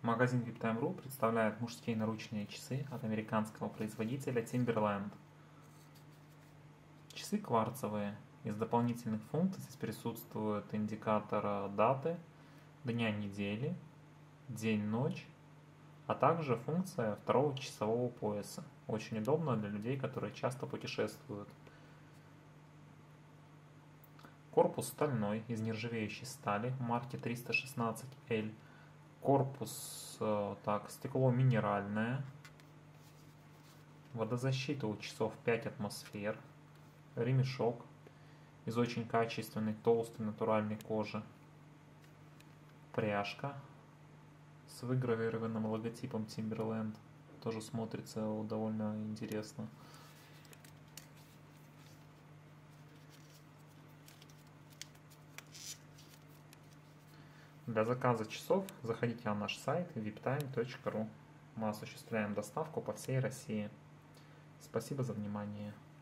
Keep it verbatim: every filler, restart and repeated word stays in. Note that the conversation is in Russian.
Магазин виптайм точка ру представляет мужские наручные часы от американского производителя Timberland. Часы кварцевые. Из дополнительных функций здесь присутствует индикатор даты, дня недели, день-ночь, а также функция второго часового пояса. Очень удобно для людей, которые часто путешествуют. Корпус стальной, из нержавеющей стали, марки триста шестнадцать эль. Корпус, так, стекло минеральное. Водозащита у часов пять атмосфер. Ремешок из очень качественной, толстой, натуральной кожи. Пряжка с выгравированным логотипом Timberland. Тоже смотрится довольно интересно. Для заказа часов заходите на наш сайт виптайм точка ру. Мы осуществляем доставку по всей России. Спасибо за внимание.